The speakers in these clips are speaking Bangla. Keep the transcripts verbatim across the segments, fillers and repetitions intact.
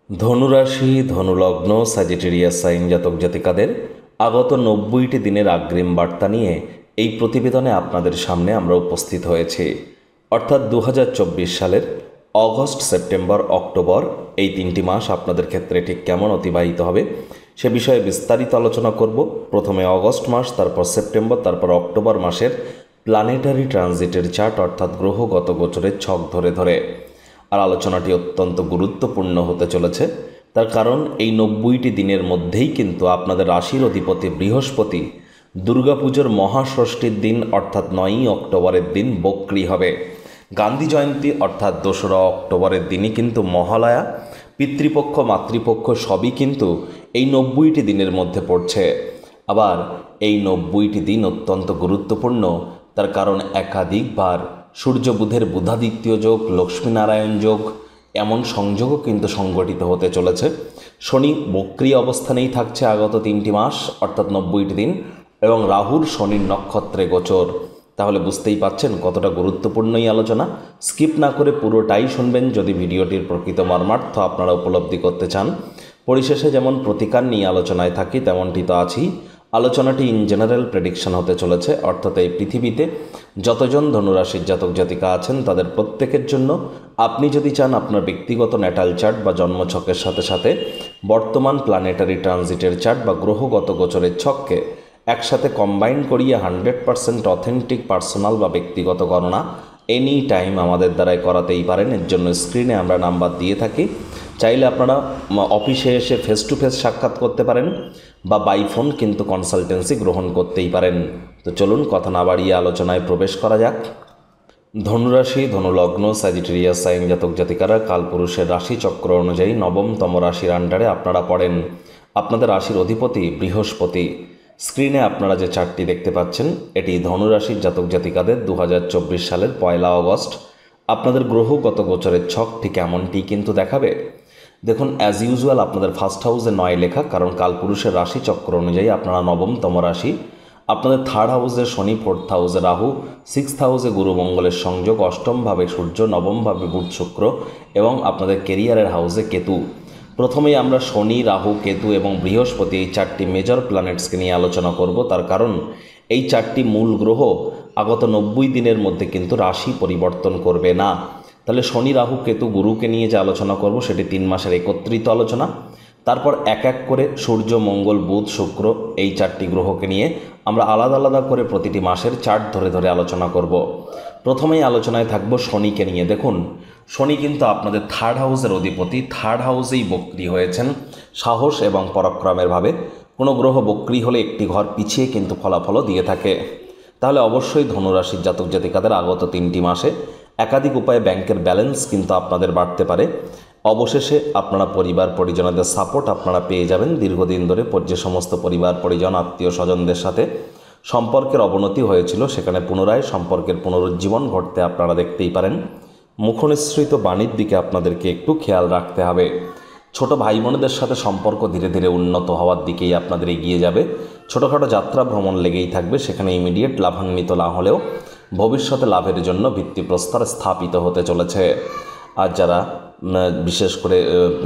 ধনুরাশি, ধনুলগ্ন, স্যাজিটেরিয়াস সাইন জাতক জাতিকাদের আগত নব্বইটি দিনের অগ্রিম বার্তা নিয়ে এই প্রতিবেদনে আপনাদের সামনে আমরা উপস্থিত হয়েছি। অর্থাৎ দু হাজার চব্বিশ সালের অগস্ট, সেপ্টেম্বর, অক্টোবর এই তিনটি মাস আপনাদের ক্ষেত্রে ঠিক কেমন অতিবাহিত হবে সে বিষয়ে বিস্তারিত আলোচনা করব। প্রথমে অগস্ট মাস, তারপর সেপ্টেম্বর, তারপর অক্টোবর মাসের প্ল্যানেটারি ট্রানজিটের চার্ট অর্থাৎ গ্রহগত গোচরের ছক ধরে ধরে আর আলোচনাটি অত্যন্ত গুরুত্বপূর্ণ হতে চলেছে। তার কারণ এই নব্বইটি দিনের মধ্যেই কিন্তু আপনাদের রাশির অধিপতি বৃহস্পতি দুর্গাপুজোর মহাষষ্ঠীর দিন অর্থাৎ নয়ই অক্টোবরের দিন বক্রী হবে। গান্ধী জয়ন্তী অর্থাৎ দোসরা অক্টোবরের দিনই কিন্তু মহালয়া। পিতৃপক্ষ মাতৃপক্ষ সবই কিন্তু এই নব্বইটি দিনের মধ্যে পড়ছে। আবার এই নব্বইটি দিন অত্যন্ত গুরুত্বপূর্ণ, তার কারণ একাধিকবার সূর্য বুধের বুধাদিত্য যোগ, লক্ষ্মীনারায়ণ যোগ এমন সংযোগও কিন্তু সংগঠিত হতে চলেছে। শনি বক্রী অবস্থানেই থাকছে আগত তিনটি মাস অর্থাৎ নব্বইটি দিন, এবং রাহুর শনির নক্ষত্রে গোচর। তাহলে বুঝতেই পাচ্ছেন কতটা গুরুত্বপূর্ণ এই আলোচনা। স্কিপ না করে পুরোটাই শুনবেন যদি ভিডিওটির প্রকৃত মর্মার্থ আপনারা উপলব্ধি করতে চান। পরিশেষে যেমন প্রতিকার নিয়ে আলোচনায় থাকি তেমনটি তো আছেই। আলোচনাটি ইন জেনারেল প্রেডিকশন হতে চলেছে, অর্থাৎ এই পৃথিবীতে যতজন ধনুরাশির জাতক জাতিকা আছেন তাদের প্রত্যেকের জন্য আপনি যদি চান আপনার ব্যক্তিগত ন্যাটাল চার্ট বা জন্মছকের সাথে সাথে বর্তমান প্ল্যানেটারি ট্রানজিটের চার্ট বা গ্রহগত গোচরের ছককে একসাথে কম্বাইন করিয়ে হান্ড্রেড পারসেন্ট অথেন্টিক পার্সোনাল বা ব্যক্তিগত গণনা এনি টাইম আমাদের দ্বারাই করাতেই পারেন। এর জন্য স্ক্রিনে আমরা নাম্বার দিয়ে থাকি। চাইলে আপনারা অফিসে এসে ফেস টু ফেস সাক্ষাৎ করতে পারেন বা বাই ফোন কিন্তু কনসালটেন্সি গ্রহণ করতেই পারেন। তো চলুন কথা না বাড়িয়ে আলোচনায় প্রবেশ করা যাক। ধনুরাশি, ধনুলগ্ন, স্যাজিটেরিয়াস সাইন জাতক জাতিকারা কালপুরুষের রাশি চক্র অনুযায়ী নবমতম রাশির আন্ডারে আপনারা পড়েন। আপনাদের রাশির অধিপতি বৃহস্পতি। স্ক্রিনে আপনারা যে চার্টটি দেখতে পাচ্ছেন এটি ধনুরাশির জাতক জাতিকাদের দু হাজার চব্বিশ সালের পয়লা অগস্ট আপনাদের গ্রহগত গোচরের ছক ঠিক এমনটি কিন্তু দেখাবে। দেখুন, অ্যাজ ইউজুয়াল আপনাদের ফার্স্ট হাউসে নয় লেখা, কারণ কালপুরুষের রাশি চক্র অনুযায়ী আপনারা নবমতম রাশি। আপনাদের থার্ড হাউসে শনি, ফোর্থ হাউসে রাহু, সিক্সথ হাউসে গুরু মঙ্গলের সংযোগ, অষ্টমভাবে সূর্য, নবমভাবে বুধ শুক্র এবং আপনাদের কেরিয়ারের হাউসে কেতু। প্রথমেই আমরা শনি, রাহু, কেতু এবং বৃহস্পতি এই চারটি মেজর প্ল্যানেটসকে নিয়ে আলোচনা করব। তার কারণ এই চারটি মূল গ্রহ আগত নব্বই দিনের মধ্যে কিন্তু রাশি পরিবর্তন করবে না। তাহলে শনি, রাহু, কেতু, গুরুকে নিয়ে যে আলোচনা করব সেটি তিন মাসের একত্রিত আলোচনা। তারপর এক এক করে সূর্য, মঙ্গল, বুধ, শুক্র এই চারটি গ্রহকে নিয়ে আমরা আলাদা আলাদা করে প্রতিটি মাসের চার্ট ধরে ধরে আলোচনা করব। প্রথমেই আলোচনায় থাকবো শনিকে নিয়ে। দেখুন, শনি কিন্তু আপনাদের থার্ড হাউসের অধিপতি, থার্ড হাউসেই বক্রী হয়েছেন সাহস এবং পরাক্রমের ভাবে। কোনো গ্রহ বক্রী হলে একটি ঘর পিছিয়ে কিন্তু ফলাফলও দিয়ে থাকে। তাহলে অবশ্যই ধনুরাশির জাতক জাতিকাদের আগত তিনটি মাসে একাধিক উপায়ে ব্যাংকের ব্যালেন্স কিন্তু আপনাদের বাড়তে পারে। অবশেষে আপনারা পরিবার পরিজনদের সাপোর্ট আপনারা পেয়ে যাবেন। দীর্ঘদিন ধরে যে সমস্ত পরিবার পরিজন আত্মীয় স্বজনদের সাথে সম্পর্কের অবনতি হয়েছিল সেখানে পুনরায় সম্পর্কের পুনরুজ্জীবন ঘটতে আপনারা দেখতেই পারেন। মুখনিসৃত বাণীর দিকে আপনাদেরকে একটু খেয়াল রাখতে হবে। ছোট ভাই বোনদের সাথে সম্পর্ক ধীরে ধীরে উন্নত হওয়ার দিকেই আপনাদের এগিয়ে যাবে। ছোটোখাটো যাত্রা ভ্রমণ লেগেই থাকবে, সেখানে ইমিডিয়েট লাভান্বিত না হলেও ভবিষ্যতে লাভের জন্য ভিত্তিপ্রস্তর স্থাপিত হতে চলেছে। আর যারা বিশেষ করে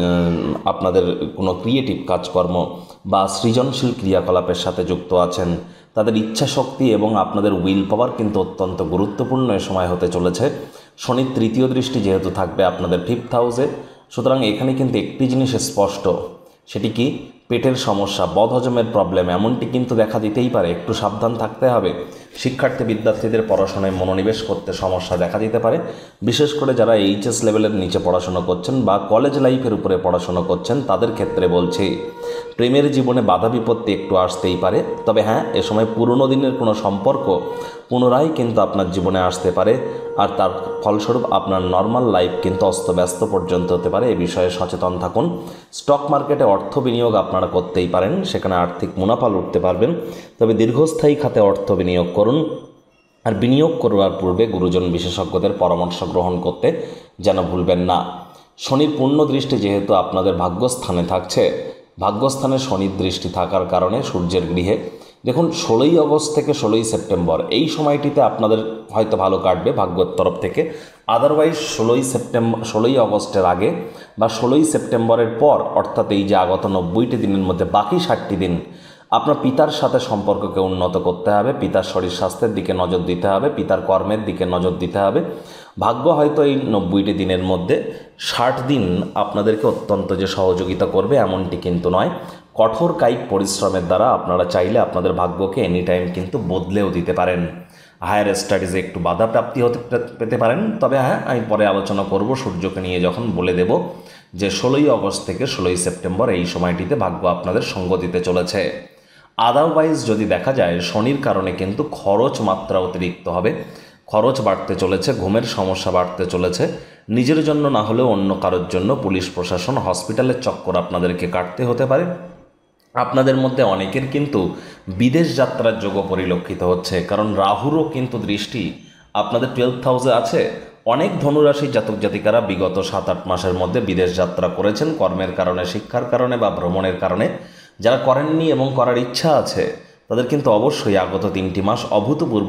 আপনাদের কোনো ক্রিয়েটিভ কাজকর্ম বা সৃজনশীল ক্রিয়াকলাপের সাথে যুক্ত আছেন তাদের ইচ্ছা শক্তি এবং আপনাদের উইল পাওয়ার কিন্তু অত্যন্ত গুরুত্বপূর্ণ এ সময় হতে চলেছে। শনির তৃতীয় দৃষ্টি যেহেতু থাকবে আপনাদের ফিফথ হাউসে, সুতরাং এখানে কিন্তু একটি জিনিস স্পষ্ট, সেটি কি পেটের সমস্যা, বদহজমের প্রবলেম এমনটি কিন্তু দেখা দিতেই পারে। একটু সাবধান থাকতে হবে। শিক্ষার্থী বিদ্যার্থীদের পড়াশোনায় মনোনিবেশ করতে সমস্যা দেখা দিতে পারে, বিশেষ করে যারা এইচএস লেভেলের নিচে পড়াশোনা করছেন বা কলেজ লাইফের উপরে পড়াশোনা করছেন তাদের ক্ষেত্রে বলছি প্রেমের জীবনে বাধা বিপত্তি একটু আসতেই পারে। তবে হ্যাঁ, এ সময় পুরনো দিনের কোনো সম্পর্ক পুনরায় কিন্তু আপনার জীবনে আসতে পারে, আর তার ফলস্বরূপ আপনার নর্মাল লাইফ কিন্তু অস্তব্যস্ত পর্যন্ত হতে পারে। এ বিষয়ে সচেতন থাকুন। স্টক মার্কেটে অর্থ বিনিয়োগ আপনারা করতেই পারেন, সেখানে আর্থিক মুনাফা লুটতে পারবেন, তবে দীর্ঘস্থায়ী খাতে অর্থ বিনিয়োগ করুন। আর বিনিয়োগ করবার পূর্বে গুরুজন বিশেষজ্ঞদের পরামর্শ গ্রহণ করতে যেন ভুলবেন না। শনির পূর্ণ দৃষ্টি যেহেতু আপনাদের ভাগ্যস্থানে থাকছে, ভাগ্যস্থানে শনির দৃষ্টি থাকার কারণে সূর্যের গৃহে দেখুন, ষোলোই আগস্ট থেকে ষোলোই সেপ্টেম্বর এই সময়টিতে আপনাদের হয়তো ভালো কাটবে ভাগ্যের তরফ থেকে। আদারওয়াইজ ষোলোই সেপ্টেম্বর ষোলোই আগস্টের আগে বা ষোলোই সেপ্টেম্বরের পর, অর্থাৎ এই যে আগত নব্বইটি দিনের মধ্যে বাকি ষাটটি দিন আপনার পিতার সাথে সম্পর্ককে উন্নত করতে হবে, পিতার শরীর স্বাস্থ্যের দিকে নজর দিতে হবে, পিতার কর্মের দিকে নজর দিতে হবে। ভাগ্য হয়তো এই নব্বইটি দিনের মধ্যে ষাট দিন আপনাদেরকে অত্যন্ত যে সহযোগিতা করবে এমনটি কিন্তু নয়। কঠোর কায়িক পরিশ্রমের দ্বারা আপনারা চাইলে আপনাদের ভাগ্যকে এনি টাইম কিন্তু বদলেও দিতে পারেন। হায়ার স্টাডিজে একটু বাধা প্রাপ্তি হতে পেতে পারেন, তবে হ্যাঁ, আমি পরে আলোচনা করব সূর্যকে নিয়ে, যখন বলে দেব যে ষোলোই আগস্ট থেকে ষোলোই সেপ্টেম্বর এই সময়টিতে ভাগ্য আপনাদের সঙ্গ দিতে চলেছে। আদারওয়াইজ যদি দেখা যায় শনির কারণে কিন্তু খরচ মাত্রা অতিরিক্ত হবে, খরচ বাড়তে চলেছে, ঘুমের সমস্যা বাড়তে চলেছে। নিজের জন্য না হলেও অন্য কারোর জন্য পুলিশ প্রশাসন, হসপিটালের চক্কর আপনাদেরকে কাটতে হতে পারে। আপনাদের মধ্যে অনেকের কিন্তু বিদেশ যাত্রার যোগও পরিলক্ষিত হচ্ছে, কারণ রাহুরও কিন্তু দৃষ্টি আপনাদের টুয়েলভ হাউসে আছে। অনেক ধনুরাশির জাতক জাতিকারা বিগত সাত আট মাসের মধ্যে বিদেশ যাত্রা করেছেন, কর্মের কারণে, শিক্ষার কারণে বা ভ্রমণের কারণে। যারা করেননি এবং করার ইচ্ছা আছে তাদের কিন্তু অবশ্যই আগত তিনটি মাস অভূতপূর্ব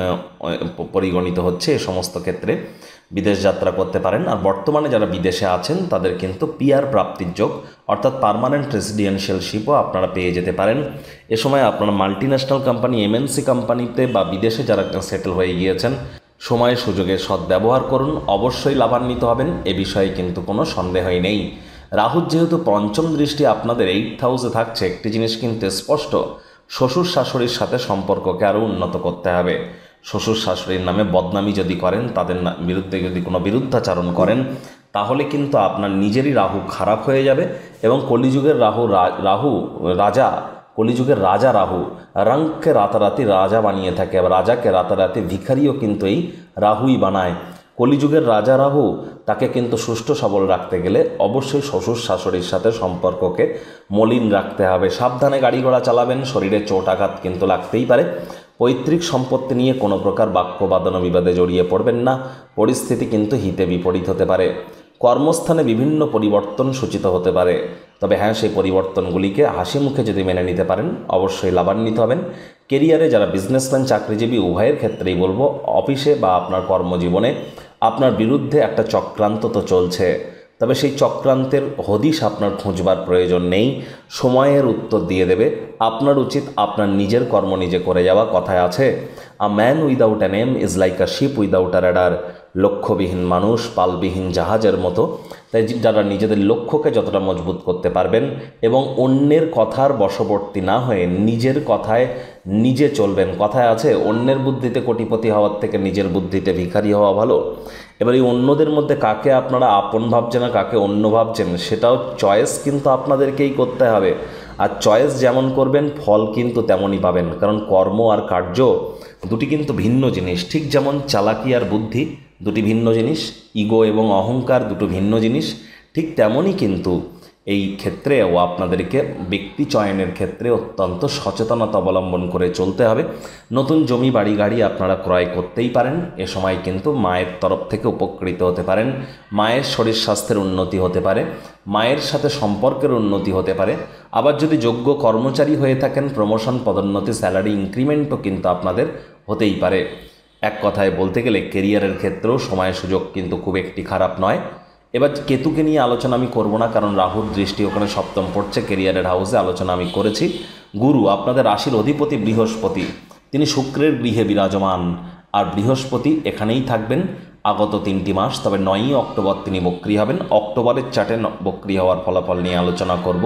পরিগণিত হচ্ছে। এ সমস্ত ক্ষেত্রে বিদেশ যাত্রা করতে পারেন। আর বর্তমানে যারা বিদেশে আছেন তাদের কিন্তু পিআর প্রাপ্তির যোগ, অর্থাৎ পার্মানেন্ট রেসিডেন্সিয়ালশিপও আপনারা পেয়ে যেতে পারেন। এ সময় আপনারা মাল্টিন্যাশনাল কোম্পানি, এমএনসি কোম্পানিতে বা বিদেশে যারা সেটেল হয়ে গিয়েছেন, সময় সুযোগের সদ্ব্যবহার করুন, অবশ্যই লাভান্বিত হবেন, এ বিষয়ে কিন্তু কোনো সন্দেহই নেই। রাহুর যেহেতু পঞ্চম দৃষ্টি আপনাদের এইট হাউসে থাকছে, একটি জিনিস কিন্তু স্পষ্ট, শ্বশুর শাশুড়ির সাথে সম্পর্ককে আরও উন্নত করতে হবে। শ্বশুর শাশুড়ির নামে বদনামি যদি করেন, তাদের বিরুদ্ধে যদি কোনো বিরুদ্ধাচারণ করেন, তাহলে কিন্তু আপনার নিজেরই রাহু খারাপ হয়ে যাবে। এবং কলিযুগের রাহু রাহু রাজা কলিযুগের রাজা রাহু রঙকে রাতারাতি রাজা বানিয়ে থাকে, আবার রাজাকে রাতারাতি ভিখারিও কিন্তু এই রাহুই বানায়। কলিযুগের রাজা রাহু, তাকে কিন্তু সুষ্ঠু সবল রাখতে গেলে অবশ্যই শ্বশুর শাশুড়ির সাথে সম্পর্ককে মলিন রাখতে হবে। সাবধানে গাড়ি ঘোড়া চালাবেন, শরীরে চোট আঘাত কিন্তু লাগতেই পারে। পৈতৃক সম্পত্তি নিয়ে কোনো প্রকার বাক্য বাদন বিবাদে জড়িয়ে পড়বেন না, পরিস্থিতি কিন্তু হিতে বিপরীত হতে পারে। কর্মস্থানে বিভিন্ন পরিবর্তন সূচিত হতে পারে, তবে হ্যাঁ, সেই পরিবর্তনগুলিকে হাসি মুখে যদি মেনে নিতে পারেন অবশ্যই লাভান্বিত হবেন। কেরিয়ারে যারা বিজনেসম্যান, চাকরিজীবী উভয়ের ক্ষেত্রেই বলবো, অফিসে বা আপনার কর্মজীবনে আপনার বিরুদ্ধে একটা চক্রান্ত তো চলছে, তবে সেই চক্রান্তের হদিশ আপনার খুঁজবার প্রয়োজন নেই, সময়ের উত্তর দিয়ে দেবে। আপনার উচিত আপনার নিজের কর্ম নিজে করে যাওয়া। কথায় আছে, a man without an aim is like a ship without a rudder. লক্ষ্যবিহীন মানুষ পালবিহীন জাহাজের মতো। তাই যারা নিজেদের লক্ষ্যকে যতটা মজবুত করতে পারবেন এবং অন্যের কথার বশবর্তী না হয়ে নিজের কথায় নিজে চলবেন। কথায় আছে, অন্যের বুদ্ধিতে কোটিপতি হওয়ার থেকে নিজের বুদ্ধিতে ভিখারি হওয়া ভালো। এবার এই অন্যদের মধ্যে কাকে আপনারা আপন ভাবছেন না কাকে অন্য ভাবছেন, সেটাও চয়েস কিন্তু আপনাদেরকেই করতে হবে। আর চয়েস যেমন করবেন ফল কিন্তু তেমনই পাবেন, কারণ কর্ম আর কার্য দুটি কিন্তু ভিন্ন জিনিস। ঠিক যেমন চালাকি আর বুদ্ধি দুটি ভিন্ন জিনিস, ইগো এবং অহংকার দুটো ভিন্ন জিনিস, ঠিক তেমনই কিন্তু এই ক্ষেত্রেও আপনাদেরকে ব্যক্তি চয়নের ক্ষেত্রে অত্যন্ত সচেতনতা অবলম্বন করে চলতে হবে। নতুন জমি বাড়ি গাড়ি আপনারা ক্রয় করতেই পারেন। এ সময় কিন্তু মায়ের তরফ থেকে উপকৃত হতে পারেন, মায়ের শরীর স্বাস্থ্যের উন্নতি হতে পারে, মায়ের সাথে সম্পর্কের উন্নতি হতে পারে। আবার যদি যোগ্য কর্মচারী হয়ে থাকেন, প্রমোশন, পদোন্নতি, স্যালারি ইনক্রিমেন্টও কিন্তু আপনাদের হতেই পারে। এক কথায় বলতে গেলে কেরিয়ারের ক্ষেত্রেও সময় সুযোগ কিন্তু খুব একটি খারাপ নয়। এবার কেতুকে নিয়ে আলোচনা আমি করব না, কারণ রাহুর দৃষ্টি ওখানে সপ্তম পড়ছে, কেরিয়ারের হাউসে আলোচনা আমি করেছি। গুরু আপনাদের রাশির অধিপতি বৃহস্পতি, তিনি শুক্রের গৃহে বিরাজমান, আর বৃহস্পতি এখানেই থাকবেন আগত তিনটি মাস। তবে নয়ই অক্টোবর তিনি বক্রী হবেন। অক্টোবরের চার্টে বক্রী হওয়ার ফলাফল নিয়ে আলোচনা করব।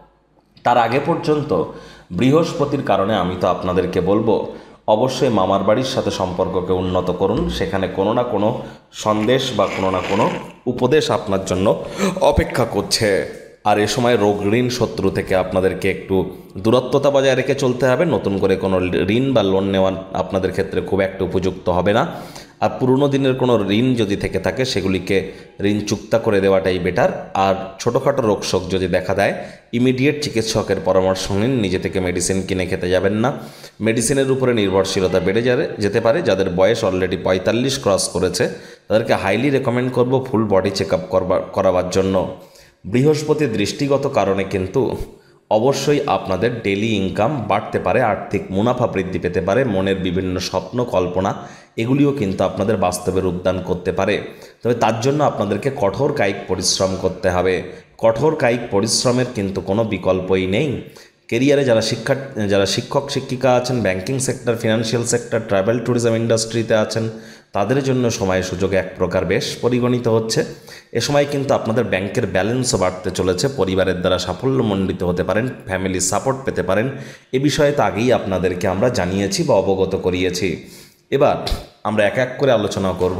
তার আগে পর্যন্ত বৃহস্পতির কারণে আমি তো আপনাদেরকে বলবো, অবশ্যই মামার বাড়ির সাথে সম্পর্ককে উন্নত করুন। সেখানে কোনো না কোনো সন্দেশ বা কোনো না কোনো উপদেশ আপনার জন্য অপেক্ষা করছে। আর এ সময় রোগ, ঋণ, শত্রু থেকে আপনাদেরকে একটু দূরত্বতা বজায় রেখে চলতে হবে। নতুন করে কোনো ঋণ বা লোন নেওয়া আপনাদের ক্ষেত্রে খুব একটা উপযুক্ত হবে না। আর পুরনো দিনের কোনো ঋণ যদি থেকে থাকে সেগুলিকে ঋণ চুক্তা করে দেওয়াটাই বেটার। আর ছোটোখাটো রোগশোক যদি দেখা দেয়, ইমিডিয়েট চিকিৎসকের পরামর্শ নিন, নিজে থেকে মেডিসিন কিনে খেতে যাবেন না। মেডিসিনের উপরে নির্ভরশীলতা বেড়ে যাবে যেতে পারে। যাদের বয়স অলরেডি পঁয়তাল্লিশ ক্রস করেছে তাদেরকে হাইলি রেকমেন্ড করব ফুল বডি চেক আপ করবার করাবার জন্য। বৃহস্পতি দৃষ্টিগত কারণে কিন্তু অবশ্যই আপনাদের ডেলি ইনকাম বাড়তে পারে, আর্থিক মুনাফা বৃদ্ধি পেতে পারে, মনের বিভিন্ন স্বপ্ন কল্পনা এগুলিও কিন্তু আপনাদের বাস্তবে রূপদান করতে পারে। তবে তার জন্য আপনাদেরকে কঠোর কায়িক পরিশ্রম করতে হবে। কঠোর কায়িক পরিশ্রমের কিন্তু কোনো বিকল্পই নেই। কেরিয়ারে যারা শিক্ষা যারা শিক্ষক শিক্ষিকা আছেন, banking sector, financial sector, travel tourism ইন্ডাস্ট্রিতে আছেন, তাদের জন্য সময় সুযোগ এক প্রকার বেশ পরিগণিত হচ্ছে। এ সময় কিন্তু আপনাদের ব্যাংকের ব্যালেন্সও বাড়তে চলেছে, পরিবারের দ্বারা সাফল্যমণ্ডিত হতে পারেন, ফ্যামিলির সাপোর্ট পেতে পারেন। এ বিষয়ে তো আগেই আপনাদেরকে আমরা জানিয়েছি বা অবগত করিয়েছি। এবার আমরা এক এক করে আলোচনা করব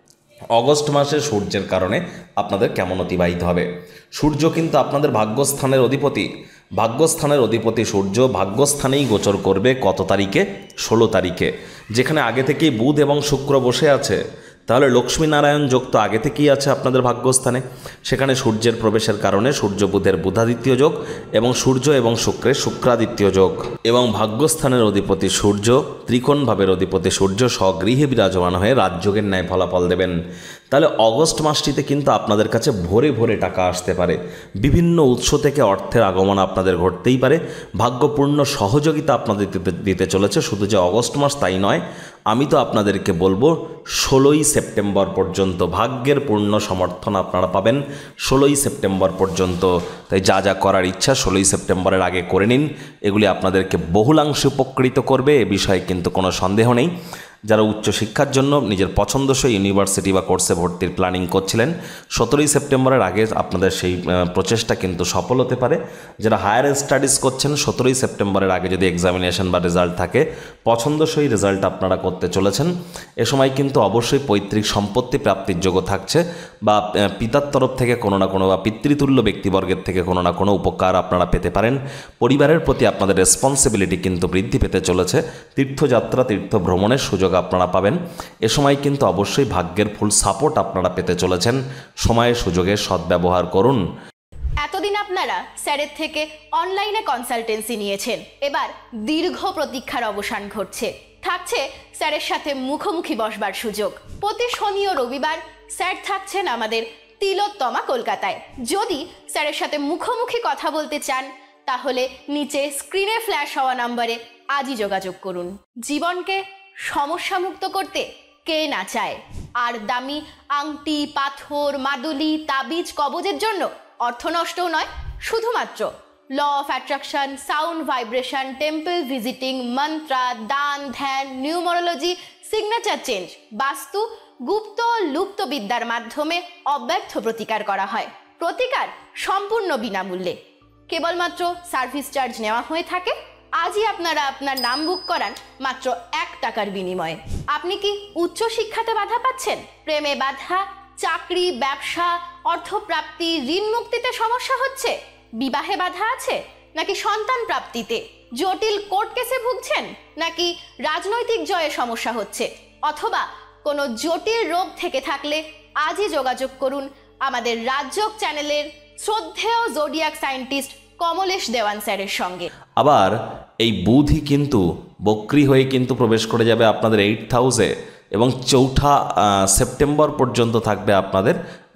অগস্ট মাসে সূর্যের কারণে আপনাদের কেমন অতিবাহিত হবে। সূর্য কিন্তু আপনাদের ভাগ্যস্থানের অধিপতি। ভাগ্যস্থানের অধিপতি সূর্য ভাগ্যস্থানেই গোচর করবে কত তারিখে? ষোলো তারিখে, যেখানে আগে থেকেই বুধ এবং শুক্র বসে আছে। তাহলে লক্ষ্মীনারায়ণ যোগ তো আগে থেকেই আছে আপনাদের ভাগ্যস্থানে। সেখানে সূর্যের প্রবেশের কারণে সূর্য বুধের বুধাদিত্য যোগ এবং সূর্য এবং শুক্রের শুক্রাদিত্য যোগ, এবং ভাগ্যস্থানের অধিপতি সূর্য, ত্রিকোণভাবের অধিপতি সূর্য স্বগৃহে বিরাজমান হয়ে রাজযোগের ন্যায় ফলাফল দেবেন। তাহলে অগস্ট মাসটিতে কিন্তু আপনাদের কাছে ভোরে ভোরে টাকা আসতে পারে, বিভিন্ন উৎস থেকে অর্থের আগমন আপনাদের ঘটতেই পারে, ভাগ্যপূর্ণ সহযোগিতা আপনাদের দিতে চলেছে। শুধু যে অগস্ট মাস তাই নয়, আমি তো আপনাদেরকে বলবো ষোলোই সেপ্টেম্বর পর্যন্ত ভাগ্যের পূর্ণ সমর্থন আপনারা পাবেন ষোলোই সেপ্টেম্বর পর্যন্ত। তাই যা যা করার ইচ্ছা ষোলোই সেপ্টেম্বরের আগে করে নিন, এগুলি আপনাদেরকে বহুলাংশে উপকৃত করবে, এ বিষয়ে কিন্তু কোনো সন্দেহ নেই। যারা উচ্চশিক্ষার জন্য নিজের পছন্দসই ইউনিভার্সিটি বা কোর্সে ভর্তির প্ল্যানিং করছিলেন, সতেরোই সেপ্টেম্বরের আগে আপনাদের সেই প্রচেষ্টা কিন্তু সফল হতে পারে। যারা হায়ার স্টাডিজ করছেন, সতেরোই সেপ্টেম্বরের আগে যদি এক্সামিনেশন বা রেজাল্ট থাকে, পছন্দসই রেজাল্ট আপনারা করতে চলেছেন। এ সময় কিন্তু অবশ্যই পৈতৃক সম্পত্তি প্রাপ্তির যোগ্য থাকছে, বা পিতার তরফ থেকে কোনো না কোনো বা পিতৃতুল্য ব্যক্তিবর্গের থেকে কোনো না কোনো উপকার আপনারা পেতে পারেন। পরিবারের প্রতি আপনাদের রেসপন্সিবিলিটি কিন্তু বৃদ্ধি পেতে চলেছে। তীর্থযাত্রা, তীর্থ ভ্রমণের সুযোগ আপনারা পাবেন। এ সময় কিন্তু অবশ্যই ভাগ্যের ফুল সাপোর্ট আপনারা পেতে চলেছেন। সময়ের সুযোগের সদ্ব্যবহার করুন। এতদিন আপনারা স্যারের থেকে অনলাইনে কনসালটেন্সি নিয়েছেন, এবার দীর্ঘ প্রতীক্ষার অবসান ঘটছে। থাকছে স্যারের সাথে মুখোমুখি বসবার সুযোগ। প্রতি শনি ও রবিবার স্যার থাকছেন আমাদের তিলোত্তমা কলকাতায়। যদি স্যারের সাথে মুখোমুখি কথা বলতে চান, তাহলে নিচে স্ক্রিনে ফ্ল্যাশ হওয়া নম্বরে আজই যোগাযোগ করুন। জীবনকে সমস্যামুক্ত করতে কে না চায়? আর দামি আংটি, পাথর, মাদুলি, তাবিজ, কবজের জন্য অর্থ নষ্টও নয়, শুধুমাত্র law of attraction, sound vibration, temple visiting, মন্ত্রা, দান, ধ্যান, নিউমারোলজি, সিগনেচার চেঞ্জ, বাস্তু, গুপ্ত লুপ্ত বিদ্যার মাধ্যমে অব্যর্থ প্রতিকার করা হয়। প্রতিকার সম্পূর্ণ বিনামূল্যে, কেবলমাত্র সার্ভিস চার্জ নেওয়া হয়ে থাকে। আজই আপনারা আপনার নাম বুক করান মাত্র এক টাকার বিনিময়ে। আপনি কি উচ্চ শিক্ষাতে বাধা পাচ্ছেন? প্রেমে বাধা, চাকরি, ব্যবসা, অর্থপ্রাপ্তি, ঋণ মুক্তিতে সমস্যা হচ্ছে? বিবাহে বাধা আছে? নাকি সন্তান প্রাপ্তিতে? জটিল কোর্ট কেসে ভুগছেন? নাকি রাজনৈতিক জয়ে সমস্যা হচ্ছে? অথবা কোনো জটিল রোগ থেকে থাকলে আজই যোগাযোগ করুন আমাদের রাজযোগ চ্যানেলের শ্রদ্ধেয় জোডিয়াক সায়েন্টিস্ট কমলেশ দেওয়ান স্যারের সঙ্গে। আবার এই বুধই কিন্তু বক্রি হয়ে কিন্তু প্রবেশ করে যাবে আপনাদের এইট হাউসে, এবং চৌঠা সেপ্টেম্বর পর্যন্ত থাকবে আপনাদের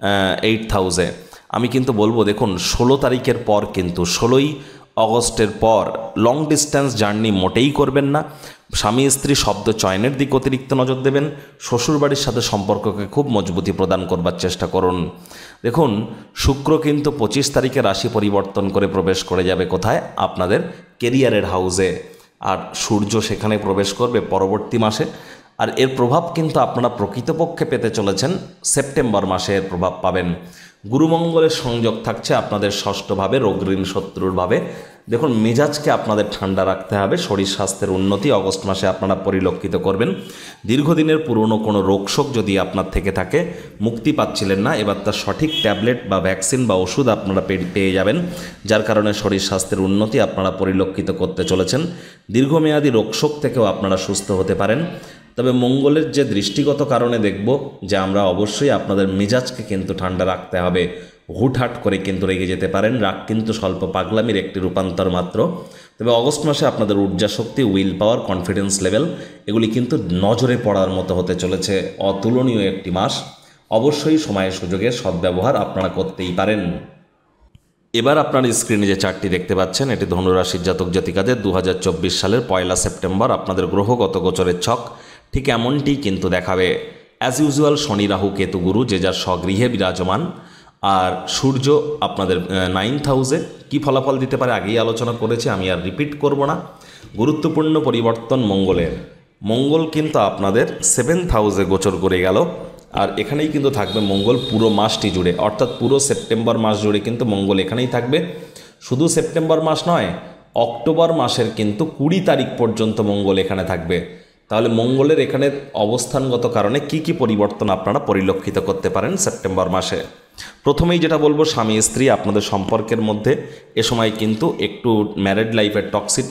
এইট হাউসে। আমি কিন্তু বলবো, দেখুন ষোলো তারিখের পর কিন্তু ষোলোই অগস্টের পর লং ডিস্ট্যান্স জার্নি মোটেই করবেন না। স্বামী স্ত্রী শব্দ চয়নের দিক অতিরিক্ত নজর দেবেন। শ্বশুরবাড়ির সাথে সম্পর্ককে খুব মজবুতি প্রদান করবার চেষ্টা করুন। দেখুন শুক্র কিন্তু পঁচিশ তারিখে রাশি পরিবর্তন করে প্রবেশ করে যাবে কোথায়? আপনাদের কেরিয়ারের হাউসে। আর সূর্য সেখানে প্রবেশ করবে পরবর্তী মাসে। আর এর প্রভাব কিন্তু আপনারা প্রকৃতপক্ষে পেতে চলেছেন সেপ্টেম্বর মাসে এর প্রভাব পাবেন। গুরুমঙ্গলের সংযোগ থাকছে আপনাদের ষষ্ঠভাবে, রোগ ঋণ শত্রুর ভাবে। দেখুন মেজাজকে আপনাদের ঠান্ডা রাখতে হবে। শরীর স্বাস্থ্যের উন্নতি অগস্ট মাসে আপনারা পরিলক্ষিত করবেন। দীর্ঘদিনের পুরনো কোনো রোগশোক যদি আপনার থেকে থাকে, মুক্তি পাচ্ছিলেন না, এবার তার সঠিক ট্যাবলেট বা ভ্যাকসিন বা ওষুধ আপনারা পেয়ে যাবেন, যার কারণে শরীর স্বাস্থ্যের উন্নতি আপনারা পরিলক্ষিত করতে চলেছেন। দীর্ঘমেয়াদী রোগশোক থেকেও আপনারা সুস্থ হতে পারেন। তবে মঙ্গলের যে দৃষ্টিগত কারণে দেখব যে আমরা অবশ্যই আপনাদের মেজাজকে কিন্তু ঠান্ডা রাখতে হবে। হুটহাট করে কিন্তু রেগে যেতে পারেন। রাগ কিন্তু স্বল্প পাগলামির একটি রূপান্তর মাত্র। তবে অগস্ট মাসে আপনাদের ঊর্জা শক্তি, উইল পাওয়ার, কনফিডেন্স লেভেল এগুলি কিন্তু নজরে পড়ার মতো হতে চলেছে। অতুলনীয় একটি মাস। অবশ্যই সময়ের সুযোগের সদ্ব্যবহার আপনারা করতেই পারেন। এবার আপনার স্ক্রিনে যে চার্টটি দেখতে পাচ্ছেন এটি ধনুরাশির জাতক জাতিকাদের দু হাজার চব্বিশ সালের পয়লা সেপ্টেম্বর আপনাদের গ্রহগত গোচরের ছক ঠিক এমনটি কিন্তু দেখাবে। অ্যাজ ইউজুয়াল শনি রাহু কেতু গুরু যে যার স্বগৃহে বিরাজমান, আর সূর্য আপনাদের নাইন্থ হাউসে কী ফলাফল দিতে পারে আগেই আলোচনা করেছি, আমি আর রিপিট করব না। গুরুত্বপূর্ণ পরিবর্তন মঙ্গলের, মঙ্গল কিন্তু আপনাদের সেভেন্থ হাউসে গোচর করে গেল, আর এখানেই কিন্তু থাকবে মঙ্গল পুরো মাসটি জুড়ে, অর্থাৎ পুরো সেপ্টেম্বর মাস জুড়ে কিন্তু মঙ্গল এখানেই থাকবে। শুধু সেপ্টেম্বর মাস নয়, অক্টোবর মাসের কিন্তু কুড়ি তারিখ পর্যন্ত মঙ্গল এখানে থাকবে। তাহলে মঙ্গলের এখানে অবস্থানগত কারণে কি কি পরিবর্তন আপনারা পরিলক্ষিত করতে পারেন সেপ্টেম্বর মাসে। প্রথমেই যেটা বলবো, স্বামী স্ত্রী আপনাদের সম্পর্কের মধ্যে এ সময় কিন্তু একটু ম্যারিড লাইফের টক্সিক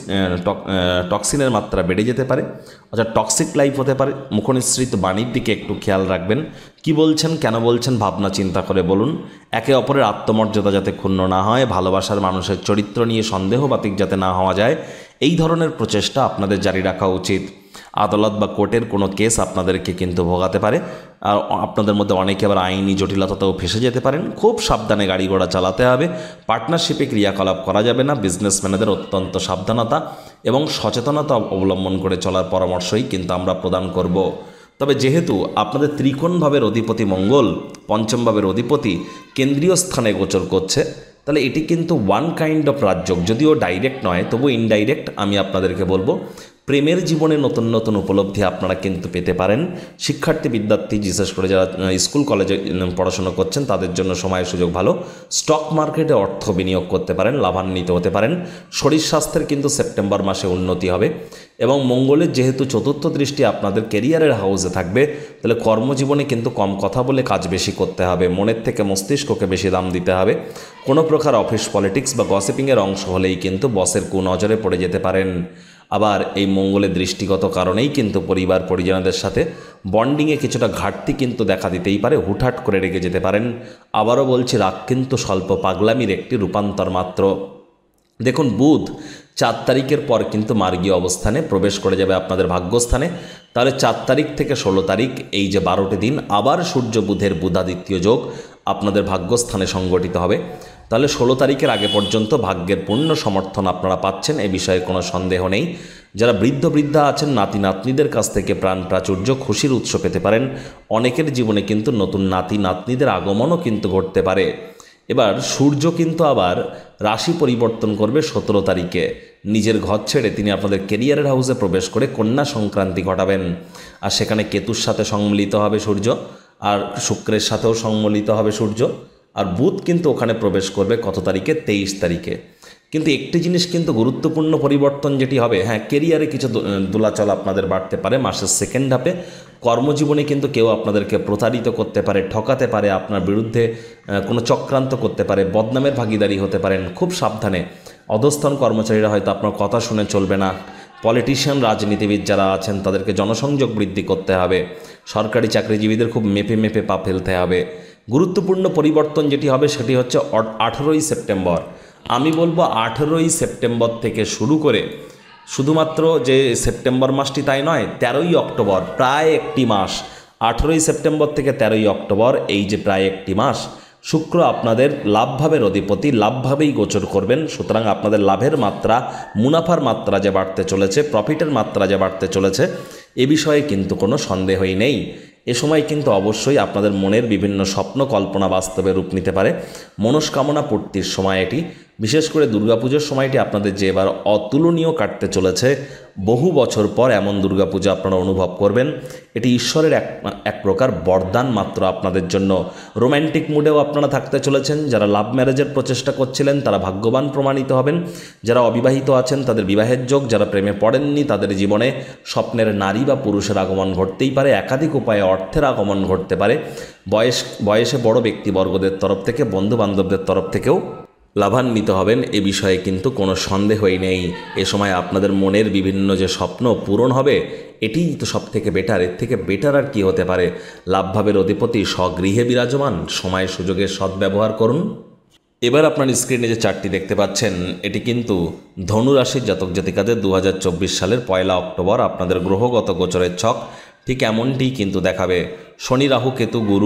টক্সিনের মাত্রা বেড়ে যেতে পারে, অর্থাৎ টক্সিক লাইফ হতে পারে। মুখনিসৃত বাণীর দিকে একটু খেয়াল রাখবেন, কি বলছেন কেন বলছেন ভাবনা চিন্তা করে বলুন। একে অপরের আত্মমর্যাদা যাতে ক্ষুণ্ণ না হয়, ভালোবাসার মানুষের চরিত্র নিয়ে সন্দেহবাতিক যাতে না হওয়া যায়, এই ধরনের প্রচেষ্টা আপনাদের জারি রাখা উচিত। আদালত বা কোর্টের কোনো কেস আপনাদেরকে কিন্তু ভোগাতে পারে, আর আপনাদের মধ্যে অনেকে আবার আইনি জটিলতাতেও ফেসে যেতে পারেন। খুব সাবধানে গাড়ি ঘোড়া চালাতে হবে, পার্টনারশিপে ক্রিয়াকলাপ করা যাবে না। বিজনেসম্যানদের অত্যন্ত সাবধানতা এবং সচেতনতা অবলম্বন করে চলার পরামর্শই কিন্তু আমরা প্রদান করব। তবে যেহেতু আপনাদের ত্রিকোণ ভাবের অধিপতি মঙ্গল পঞ্চম ভাবের অধিপতি কেন্দ্রীয় স্থানে গোচর করছে, তাহলে এটি কিন্তু ওয়ান কাইন্ড অফ রাজযোগ, যদিও ডাইরেক্ট নয় তবু ইনডাইরেক্ট আমি আপনাদেরকে বলবো প্রেমের জীবনে নতুন নতুন উপলব্ধি আপনারা কিন্তু পেতে পারেন। শিক্ষার্থী বিদ্যার্থী বিশেষ করে যারা স্কুল কলেজে পড়াশোনা করছেন তাদের জন্য সময় সুযোগ ভালো। স্টক মার্কেটে অর্থ বিনিয়োগ করতে পারেন, লাভান্বিত হতে পারেন। শরীর স্বাস্থ্যের কিন্তু সেপ্টেম্বর মাসে উন্নতি হবে, এবং মঙ্গলের যেহেতু চতুর্থ দৃষ্টি আপনাদের কেরিয়ারের হাউসে থাকবে, তাহলে কর্মজীবনে কিন্তু কম কথা বলে কাজ বেশি করতে হবে, মনের থেকে মস্তিষ্ককে বেশি দাম দিতে হবে। কোনো প্রকার অফিস পলিটিক্স বা গসিপিংয়ের অংশ হলেই কিন্তু বসের কুনজরে পড়ে যেতে পারেন। আবার এই মঙ্গলের দৃষ্টিগত কারণেই কিন্তু পরিবার পরিজনদের সাথে বন্ডিংয়ে কিছুটা ঘাটতি কিন্তু দেখা দিতেই পারে, হুটহাট করে রেগে যেতে পারেন। আবারও বলছি, রাগ কিন্তু স্বল্প পাগলামির একটি রূপান্তর মাত্র। দেখুন, বুধ চার তারিখের পর কিন্তু মার্গীয় অবস্থানে প্রবেশ করে যাবে আপনাদের ভাগ্যস্থানে। তাহলে চার তারিখ থেকে ষোলো তারিখ এই যে বারোটি দিন আবার সূর্য বুধের বুধাদিত্য যোগ আপনাদের ভাগ্যস্থানে সংগঠিত হবে। তাহলে ষোলো তারিখের আগে পর্যন্ত ভাগ্যের পূর্ণ সমর্থন আপনারা পাচ্ছেন, এ বিষয়ে কোনো সন্দেহ নেই। যারা বৃদ্ধ বৃদ্ধা আছেন, নাতি নাতনিদের কাছ থেকে প্রাণ প্রাচুর্য খুশির উৎস পেতে পারেন। অনেকের জীবনে কিন্তু নতুন নাতি নাতনিদের আগমনও কিন্তু ঘটতে পারে। এবার সূর্য কিন্তু আবার রাশি পরিবর্তন করবে সতেরো তারিখে, নিজের ঘর ছেড়ে তিনি আপনাদের কেরিয়ারের হাউসে প্রবেশ করে কন্যা সংক্রান্তি ঘটাবেন। আর সেখানে কেতুর সাথে সম্মিলিত হবে সূর্য, আর শুক্রের সাথেও সম্মিলিত হবে সূর্য, আর বুধ কিন্তু ওখানে প্রবেশ করবে কত তারিখে? তেইশ তারিখে। কিন্তু একটি জিনিস কিন্তু গুরুত্বপূর্ণ পরিবর্তন যেটি হবে, হ্যাঁ, কেরিয়ারে কিছু দোলাচল আপনাদের বাড়তে পারে মাসের সেকেন্ড হাফে। কর্মজীবনে কিন্তু কেউ আপনাদেরকে প্রতারিত করতে পারে, ঠকাতে পারে, আপনার বিরুদ্ধে কোনো চক্রান্ত করতে পারে, বদনামের ভাগীদারি হতে পারেন। খুব সাবধানে। অধস্তন কর্মচারীরা হয়তো আপনার কথা শুনে চলবে না। পলিটিশিয়ান, রাজনীতিবিদ যারা আছেন তাদেরকে জনসংযোগ বৃদ্ধি করতে হবে। সরকারি চাকরিজীবীদের খুব মেপে মেপে পা ফেলতে হবে। গুরুত্বপূর্ণ পরিবর্তন যেটি হবে সেটি হচ্ছে আঠেরোই সেপ্টেম্বর। আমি বলবো আঠেরোই সেপ্টেম্বর থেকে শুরু করে শুধুমাত্র যে সেপ্টেম্বর মাসটি তাই নয়, তেরোই অক্টোবর, প্রায় একটি মাস, আঠেরোই সেপ্টেম্বর থেকে তেরোই অক্টোবর, এই যে প্রায় একটি মাস, শুক্র আপনাদের লাভভাবের অধিপতি, লাভভাবেই গোচর করবেন। সুতরাং আপনাদের লাভের মাত্রা, মুনাফার মাত্রা যে বাড়তে চলেছে, প্রফিটের মাত্রা যে বাড়তে চলেছে, এ বিষয়ে কিন্তু কোনো সন্দেহই নেই। এ সময় কিন্তু অবশ্যই আপনাদের মনের বিভিন্ন স্বপ্ন কল্পনা বাস্তবে রূপ নিতে পারে। মনস্কামনা পূর্তির সময় এটি, বিশেষ করে দুর্গাপুজোর সময়টি আপনাদের যে এবার অতুলনীয় কাটতে চলেছে। বহু বছর পর এমন দুর্গাপূজা আপনারা অনুভব করবেন। এটি ঈশ্বরের এক এক প্রকার বরদান মাত্র আপনাদের জন্য। রোম্যান্টিক মুডেও আপনারা থাকতে চলেছেন। যারা লাভ ম্যারেজের প্রচেষ্টা করছিলেন তারা ভাগ্যবান প্রমাণিত হবেন। যারা অবিবাহিত আছেন তাদের বিবাহের যোগ, যারা প্রেমে পড়েননি তাদের জীবনে স্বপ্নের নারী বা পুরুষের আগমন ঘটতেই পারে। একাধিক উপায়ে অর্থের আগমন ঘটতে পারে। বয়স বয়সে বড় ব্যক্তিবর্গদের তরফ থেকে, বন্ধুবান্ধবদের তরফ থেকেও লাভান্বিত হবেন, এ বিষয়ে কিন্তু কোনো সন্দেহই নেই। এ সময় আপনাদের মনের বিভিন্ন যে স্বপ্ন পূরণ হবে, এটিই তো সব থেকে বেটার। এর থেকে বেটার আর কি হতে পারে? লাভভাবের অধিপতি স্বগৃহে বিরাজমান, সময় সুযোগের সদ্ব্যবহার করুন। এবার আপনার স্ক্রিনে যে চার্টটি দেখতে পাচ্ছেন, এটি কিন্তু ধনুরাশির জাতক জাতিকাদের দু হাজার চব্বিশ সালের পয়লা অক্টোবর আপনাদের গ্রহগত গোচরের ছক ঠিক এমনটিই কিন্তু দেখাবে। শনি রাহু কেতু গুরু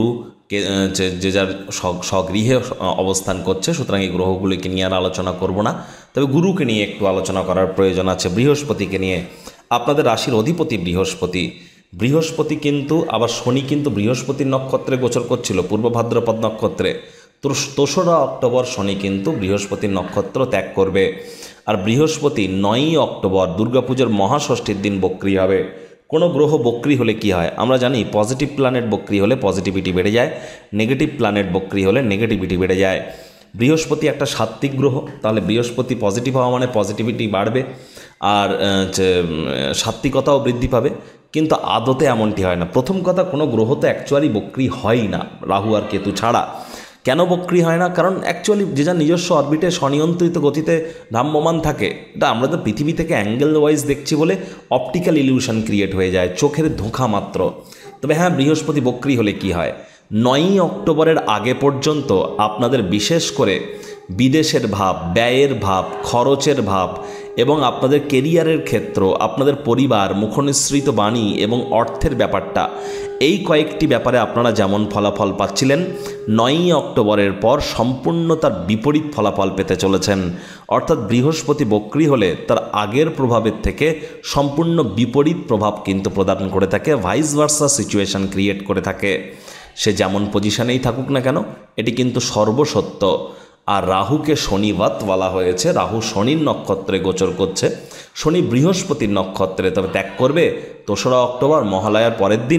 যে যার স্বগৃহে অবস্থান করছে, সুতরাং এই গ্রহগুলিকে নিয়ে আর আলোচনা করব না। তবে গুরুকে নিয়ে একটু আলোচনা করার প্রয়োজন আছে, বৃহস্পতিকে নিয়ে। আপনাদের রাশির অধিপতি বৃহস্পতি, বৃহস্পতি কিন্তু আবার শনি কিন্তু বৃহস্পতির নক্ষত্রে গোচর করছিল, পূর্ব ভাদ্রপদ নক্ষত্রে। তো দোসরা অক্টোবর শনি কিন্তু বৃহস্পতির নক্ষত্র ত্যাগ করবে। আর বৃহস্পতি নয়ই অক্টোবর দুর্গাপুজোর মহাষষ্ঠীর দিন বক্রি হবে। কোনো গ্রহ বক্রি হলে কি হয় আমরা জানি, পজিটিভ প্ল্যানেট বক্রি হলে পজিটিভিটি বেড়ে যায়, নেগেটিভ প্ল্যানেট বক্রি হলে নেগেটিভিটি বেড়ে যায়। বৃহস্পতি একটা সাত্ত্বিক গ্রহ, তাহলে বৃহস্পতি পজিটিভ হওয়া মানে পজিটিভিটি বাড়বে, আর সাত্ত্বিকতাও বৃদ্ধি পাবে। কিন্তু আদতে এমনটি হয় না। প্রথম কথা, কোনো গ্রহ তো অ্যাকচুয়ালি বক্রি হয় না, রাহু আর কেতু ছাড়া। কেন বক্রি হয় না? কারণ অ্যাকচুয়ালি যে যার নিজস্ব অরবিটে স্বনিয়ন্ত্রিত গতিতে ভ্রাম্যমান থাকে। এটা আমরা তো পৃথিবী থেকে অ্যাঙ্গেল ওয়াইজ দেখছি বলে অপটিক্যাল ইলিউশন ক্রিয়েট হয়ে যায়, চোখের ধোঁকা মাত্র। তবে হ্যাঁ, বৃহস্পতি বক্রি হলে কি হয়, নয়ই অক্টোবরের আগে পর্যন্ত আপনাদের বিশেষ করে বিদেশের ভাব, ব্যয়ের ভাব, খরচের ভাব এবং আপনাদের কেরিয়ারের ক্ষেত্র, আপনাদের পরিবার, মুখনিসৃত বাণী এবং অর্থের ব্যাপারটা, এই কয়েকটি ব্যাপারে আপনারা যেমন ফলাফল পাচ্ছিলেন, নয়ই অক্টোবরের পর সম্পূর্ণ তার বিপরীত ফলাফল পেতে চলেছেন। অর্থাৎ বৃহস্পতি বক্রি হলে তার আগের প্রভাবের থেকে সম্পূর্ণ বিপরীত প্রভাব কিন্তু প্রদান করে থাকে, ভাইস ভার্সা সিচুয়েশন ক্রিয়েট করে থাকে। সে যেমন পজিশনেই থাকুক না কেন, এটি কিন্তু সর্বসত্য। আর রাহুকে শনিবাত বলা হয়েছে, রাহু শনির নক্ষত্রে গোচর করছে, শনি বৃহস্পতির নক্ষত্রে তবে ত্যাগ করবে দোসরা অক্টোবর মহালয়ার পরের দিন।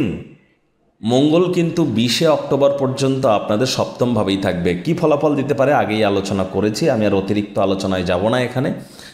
মঙ্গল কিন্তু বিশে অক্টোবর পর্যন্ত আপনাদের সপ্তমভাবেই থাকবে। কি ফলাফল দিতে পারে আগেই আলোচনা করেছি, আমি আর অতিরিক্ত আলোচনায় যাব না এখানে,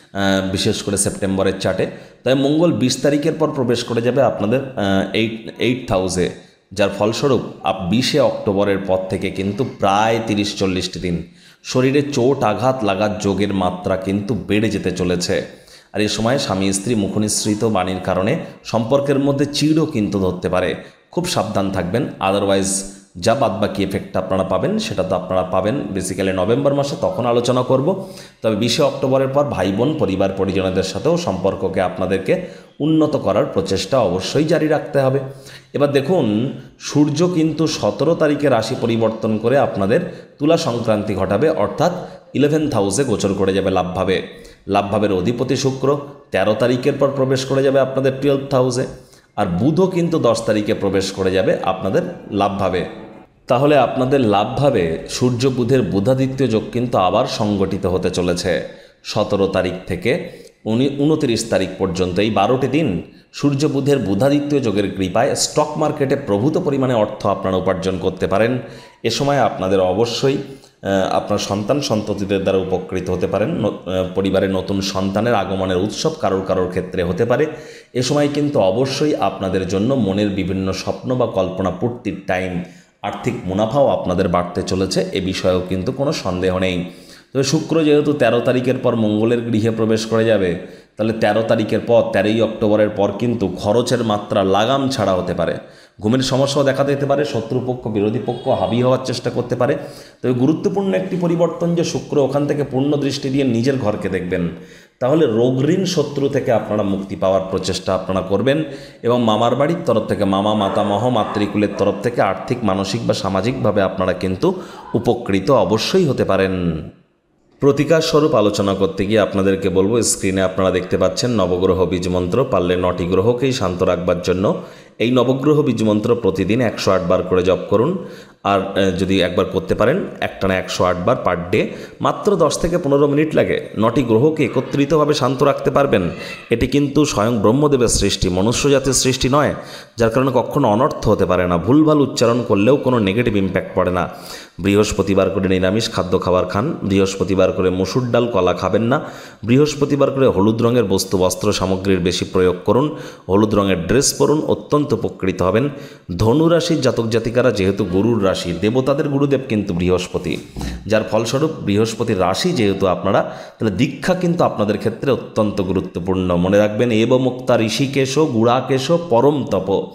বিশেষ করে সেপ্টেম্বরের চার্টে। তাই মঙ্গল বিশ তারিখের পর প্রবেশ করে যাবে আপনাদের এইট এইট হাউসে, যার ফলস্বরূপ আপ বিশে অক্টোবরের পর থেকে কিন্তু প্রায় তিরিশ চল্লিশটি দিন শরীরে চোট আঘাত লাগার যোগের মাত্রা কিন্তু বেড়ে যেতে চলেছে। আর এই সময় স্বামী স্ত্রী মুখনিসৃত বাণীর কারণে সম্পর্কের মধ্যে চিড়ও কিন্তু ধরতে পারে, খুব সাবধান থাকবেন। আদারওয়াইজ যা বাদবাকি এফেক্ট আপনারা পাবেন সেটা তো আপনারা পাবেন বেসিক্যালি নভেম্বর মাসে, তখন আলোচনা করব। তবে বিশে অক্টোবরের পর ভাই বোন, পরিবার পরিজনদের সাথেও সম্পর্ককে আপনাদেরকে উন্নত করার প্রচেষ্টা অবশ্যই জারি রাখতে হবে। এবার দেখুন, সূর্য কিন্তু সতেরো তারিখে রাশি পরিবর্তন করে আপনাদের তুলা সংক্রান্তি ঘটাবে, অর্থাৎ ইলেভেন্থ হাউসে গোচর করে যাবে লাভভাবে। লাভভাবের অধিপতি শুক্র তেরো তারিখের পর প্রবেশ করে যাবে আপনাদের টুয়েলথ হাউসে, আর বুধও কিন্তু দশ তারিখে প্রবেশ করে যাবে আপনাদের লাভভাবে। তাহলে আপনাদের লাভভাবে সূর্য বুধের বুধাদিত্য যোগ কিন্তু আবার সংগঠিত হতে চলেছে সতেরো তারিখ থেকে উনি উনত্রিশ তারিখ পর্যন্ত। এই বারোটি দিন সূর্য বুধের বুধাদিত্য যোগের কৃপায় স্টক মার্কেটে প্রভূত পরিমাণে অর্থ আপনারা উপার্জন করতে পারেন। এ সময় আপনাদের অবশ্যই আপনার সন্তান সন্ততিদের দ্বারা উপকৃত হতে পারেন। পরিবারে নতুন সন্তানের আগমনের উৎসব কারোর কারোর ক্ষেত্রে হতে পারে। এ সময় কিন্তু অবশ্যই আপনাদের জন্য মনের বিভিন্ন স্বপ্ন বা কল্পনা পূর্তির টাইম, আর্থিক মুনাফাও আপনাদের বাড়তে চলেছে, এ বিষয়েও কিন্তু কোনো সন্দেহ নেই। তবে শুক্র যেহেতু তেরো তারিখের পর মঙ্গলের গৃহে প্রবেশ করে যাবে, তাহলে তেরো তারিখের পর তেরোই অক্টোবরের পর কিন্তু খরচের মাত্রা লাগাম ছাড়া হতে পারে। ঘুমের সমস্যাও দেখা দিতে পারে, শত্রুপক্ষ বিরোধী পক্ষ হাবি হওয়ার চেষ্টা করতে পারে। তবে গুরুত্বপূর্ণ একটি পরিবর্তন যে শুক্র ওখান থেকে পূর্ণ দৃষ্টি দিয়ে নিজের ঘরকে দেখবেন, তাহলে রোগ ঋণ শত্রু থেকে আপনারা মুক্তি পাওয়ার প্রচেষ্টা আপনারা করবেন। এবং মামার বাড়ির তরফ থেকে, মামা মাতামহ মাতৃকুলের তরফ থেকে আর্থিক, মানসিক বা সামাজিকভাবে আপনারা কিন্তু উপকৃত অবশ্যই হতে পারেন। প্রতিকার স্বরূপ আলোচনা করতে গিয়ে আপনাদেরকে বলবো, স্ক্রিনে আপনারা দেখতে পাচ্ছেন নবগ্রহ বীজমন্ত্র। পারলে নটি গ্রহকেই শান্ত রাখবার জন্য এই নবগ্রহ বীজমন্ত্র প্রতিদিন একশো আট বার করে জপ করুন। আর যদি একবার করতে পারেন একটানা একশো আট বার পার ডে, মাত্র দশ থেকে পনেরো মিনিট লাগে, নটি গ্রহকে একত্রিতভাবে শান্ত রাখতে পারবেন। এটি কিন্তু স্বয়ং ব্রহ্মদেবের সৃষ্টি, মনুষ্য জাতির সৃষ্টি নয়, যার কারণে কখনো অনর্থ হতে পারে না। ভুলভাল উচ্চারণ করলেও কোনো নেগেটিভ ইম্প্যাক্ট পড়ে না। বৃহস্পতিবার করে নিরামিষ খাদ্য খাবার খান, বৃহস্পতিবার করে মসুর ডাল কলা খাবেন না, বৃহস্পতিবার করে হলুদ রঙের বস্তু বস্ত্র সামগ্রীর বেশি প্রয়োগ করুন, হলুদ রঙের ড্রেস পরুন, অত্যন্ত উপকৃত হবেন। ধনুরাশির জাতক জাতিকারা যেহেতু গরুর রাশি, দেবতাদের গুরুদেব কিন্তু বৃহস্পতি, যার ফলস্বরূপ বৃহস্পতির রাশি যেহেতু আপনারা, তাহলে দীক্ষা কিন্তু আপনাদের ক্ষেত্রে অত্যন্ত গুরুত্বপূর্ণ। মনে রাখবেন, এব মুক্তা ঋষিকেশ গুড়াকেশ পরম তপ।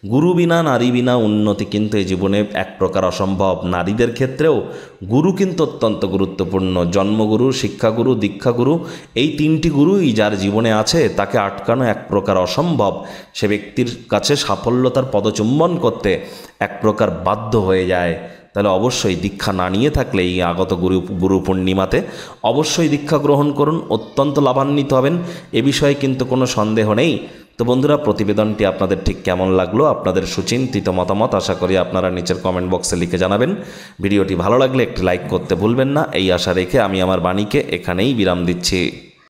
গুরু বিনা নারী বিনা উন্নতি কিন্তু এই জীবনে এক প্রকার অসম্ভব। নারীদের ক্ষেত্রেও গুরু কিন্তু অত্যন্ত গুরুত্বপূর্ণ। জন্মগুরু, শিক্ষাগুরু, দীক্ষাগুরু, এই তিনটি গুরুই যার জীবনে আছে তাকে আটকানো এক প্রকার অসম্ভব। সে ব্যক্তির কাছে সাফল্যতার পদচুম্বন করতে এক প্রকার বাধ্য হয়ে যায়। তাহলে অবশ্যই দীক্ষা না নিয়ে থাকলে এই আগত গুরু গুরু পূর্ণিমাতে অবশ্যই দীক্ষা গ্রহণ করুন, অত্যন্ত লাভান্বিত হবেন, এ বিষয়ে কিন্তু কোনো সন্দেহ নেই। তো বন্ধুরা, প্রতিবেদনটি আপনাদের ঠিক কেমন লাগলো, আপনাদের সুচিন্তিত মতামত আশা করি আপনারা নিচের কমেন্ট বক্সে লিখে জানাবেন। ভিডিওটি ভালো লাগলে একটি লাইক করতে ভুলবেন না। এই আশা রেখে আমি আমার বাণীকে এখানেই বিরাম দিচ্ছি।